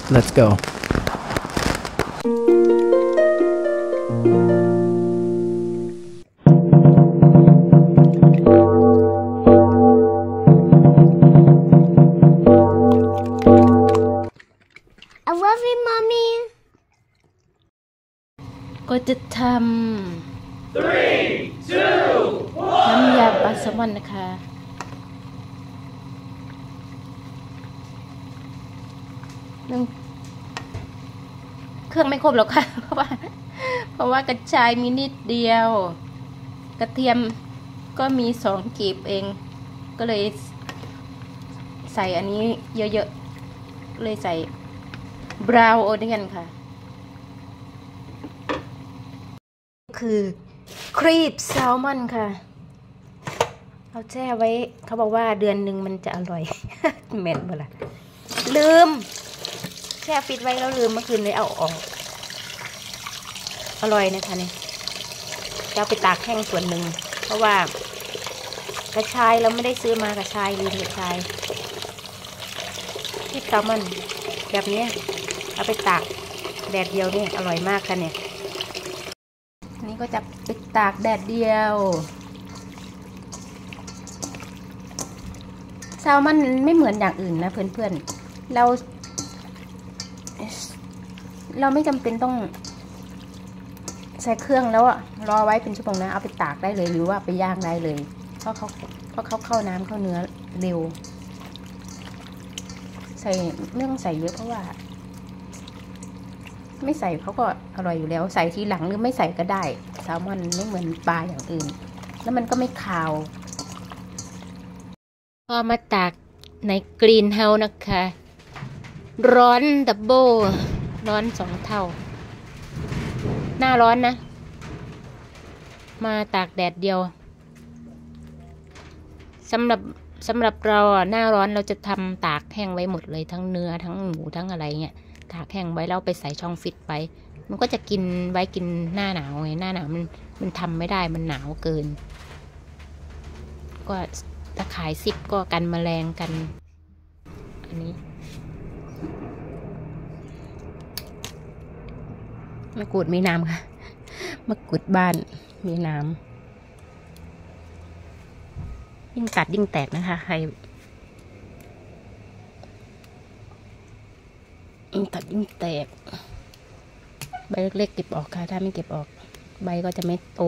Let's go. I love you, Mommy. ก็จะทำน้ำยาปลาแซลมอนนะคะเครื่องไม่ครบหรอกค่ะ เพราะว่ากระชายมีนิดเดียวกระเทียมก็มี2 กีบเองก็เลยใส่อันนี้เยอะๆเลยใส่บราวน์โอเนียนค่ะคือครีบแซลมอนค่ะเอาแช่ไว้เขาบอกว่าเดือนหนึ่งมันจะอร่อย เหม็นเมื่อไหร่ลืมแช่ฟิตไว้แล้วลืมเมื่อคืนเลยเอาออกอร่อยนะคะเนี่ยจะเอาไปตากแห้งส่วนหนึ่งเพราะว่ากระชายเราไม่ได้ซื้อมากระชายลืมกระชายครีบแซลมอนแบบนี้เอาไปตากแดดเดียวนี่อร่อยมากค่ะเนี่ยนี่ก็จะไปตากแดดเดียวแซลมอนไม่เหมือนอย่างอื่นนะเพื่อนๆเราไม่จำเป็นต้องใส่เครื่องแล้วอะรอไว้เป็นชั่วโมงนะเอาไปตากได้เลยหรือว่าไปย่างได้เลยเพราะเขาเข้าน้ำเข้าเนื้อเร็วใส่ไม่ต้องใส่เยอะเพราะว่าไม่ใส่เขาก็อร่อยอยู่แล้วใส่ทีหลังหรือไม่ใส่ก็ได้แซลมอนไม่เหมือนปลาอย่างอื่นแล้วมันก็ไม่คาวพอมาตากในกรีนเฮาส์นะคะร้อนดับเบิลร้อน2 เท่าหน้าร้อนนะมาตากแดดเดียวสำหรับเราหน้าร้อนเราจะทำตากแห้งไว้หมดเลยทั้งเนื้อทั้งหมูทั้งอะไรเงี้ยตากแห้งไว้แล้วไปใส่ช่องฟิตไปมันก็จะกินไว้กินหน้าหนาวไงหน้าหนาวมันทำไม่ได้มันหนาวเกินก็ตะข่ายซิปก็กันแมลงกันอันนี้มะกรูดมีน้ำค่ะมะกรูดบ้านมีน้ำยิ่งตัดยิ่งแตกนะคะใครยิ่งตัดยิ่งแตกใบเล็กๆเก็บออกค่ะถ้าไม่เก็บออกใบก็จะไม่โต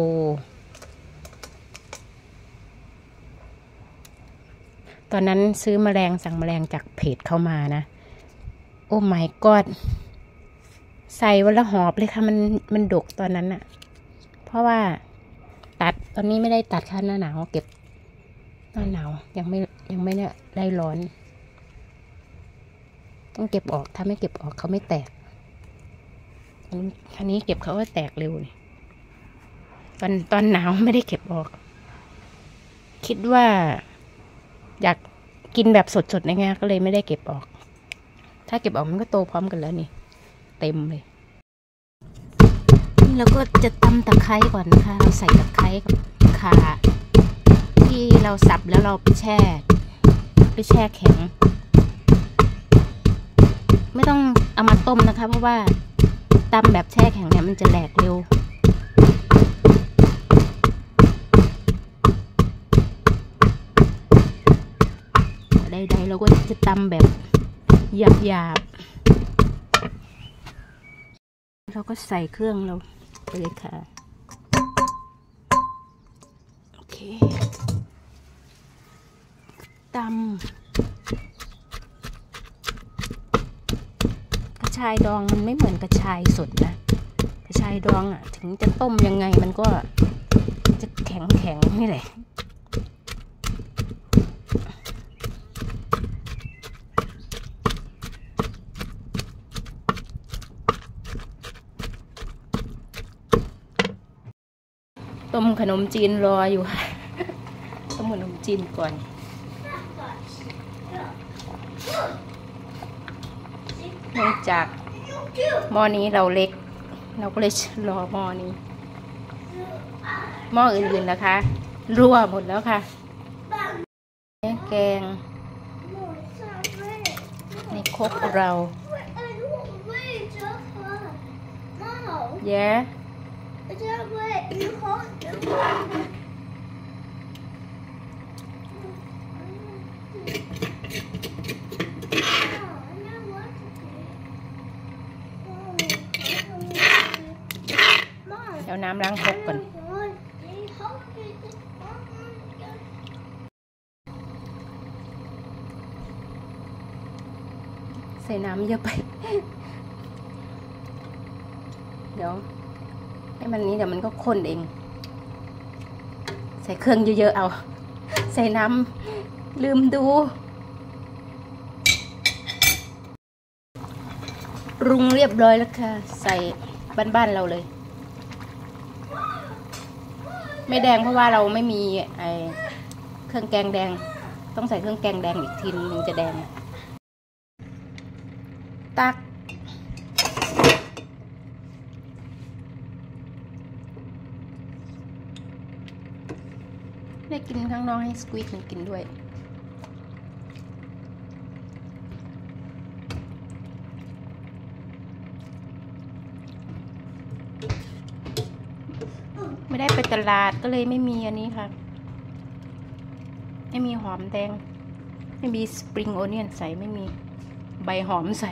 ตอนนั้นซื้อสั่งแมลงจากเพจเข้ามานะโอ้ my god ใส่วันละหอบเลยค่ะมันดกตอนนั้นอะเพราะว่าตัดตอนนี้ไม่ได้ตัดค่ะหน้าหนาวเก็บหน้าหนาวยังไม่ได้ร้อนต้องเก็บออกถ้าไม่เก็บออกเขาไม่แตกคันนี้เก็บเขาก็แตกเร็วตอนหนาวไม่ได้เก็บออกคิดว่าอยากกินแบบสดๆนะไงก็เลยไม่ได้เก็บออกถ้าเก็บออกมันก็โตพร้อมกันแล้วนี่เต็มเลยนี่เราก็จะตำตะไคร้ก่อนนะคะเราใส่ตะไคร้กับข่าที่เราสับแล้วเราไปแช่แข็งไม่ต้องเอามาต้มนะคะเพราะว่าตำแบบแช่แข็งเนี่ยมันจะแหลกเร็วใดๆเราก็จะตำแบบหยาบๆเราก็ใส่เครื่องเราไปเลยค่ะโอเคตำกระชายดองมันไม่เหมือนกระชายสดนะกระชายดองอ่ะถึงจะต้มยังไงมันก็จะแข็งนี่แหละต้มขนมจีนรออยู่ค่ะต้มขนมจีนก่อนเนื่องจากหม้อนี้เราเล็กเราก็เลยรอหม้อนี้หม้ออื่นๆนะคะรั่วหมดแล้วค่ะแกงในครกเรา Yeah. Just wait. You hold. เอาน้ำล้างครกก่อนใส่น้ำเยอะไป เดี๋ยวให้มันนี้เดี๋ยวมันก็ข้นเองใส่เครื่องเยอะๆเอาใส่น้ำลืมดูปรุงเรียบร้อยแล้วค่ะใส่บ้านๆเราเลยไม่แดงเพราะว่าเราไม่มีเครื่องแกงแดงต้องใส่เครื่องแกงแดงอีกทีนึงจะแดงตักได้กินข้างนอกให้สควีทมันกินด้วยไม่ได้ไปตลาดก็เลยไม่มีอันนี้ค่ะไม่มีหอมแดงไม่มีสปริงโอเนียนใส่ไม่มีใบหอมใส่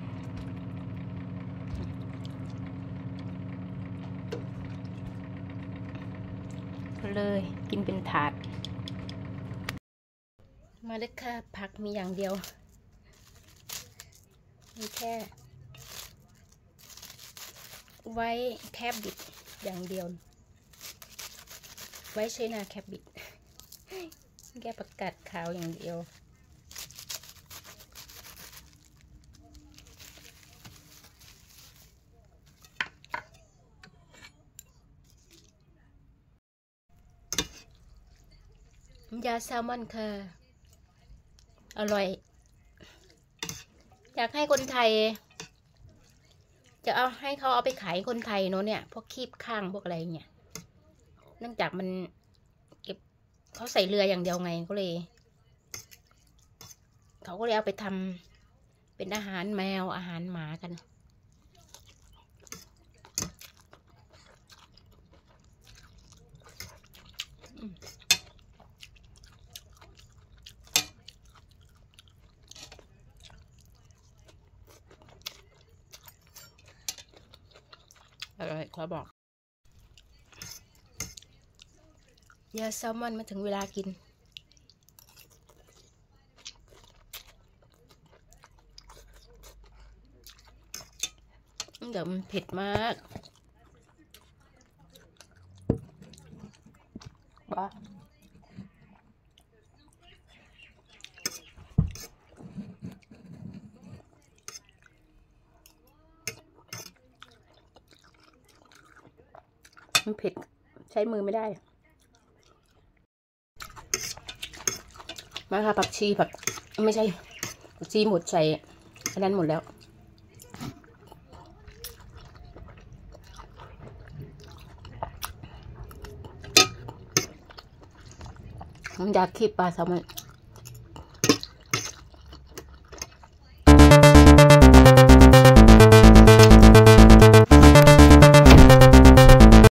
ก็เลยกินเป็นถาดมาเลยค่ะผักมีอย่างเดียวมีแค่ไว้แคบบิดอย่างเดียวไว้ใช้นาแคบบิดแค่ประกาศขาวอย่างเดียวยาแซลมอนค่ะอร่อยอยากให้คนไทยจะเอาให้เขาเอาไปขายคนไทยเนาะเนี่ยพวกคีบข้างพวกอะไรเนี่ยเนื่องจากมันเก็บเขาใส่เรืออย่างเดียวไงก็เลยเขาก็เลยเอาไปทำเป็นอาหารแมวอาหารหมากันอร่อยขอบอกยาแซลมอนมาถึงเวลากินเดี๋ยวมันเผ็ดมากว้ามันเผ็ดใช้มือไม่ได้มาค่ะผักชีผักไม่ใช่ผักชีหมดใส่อันนั้นหมดแล้วมันอยากคีบปลาแซลมอน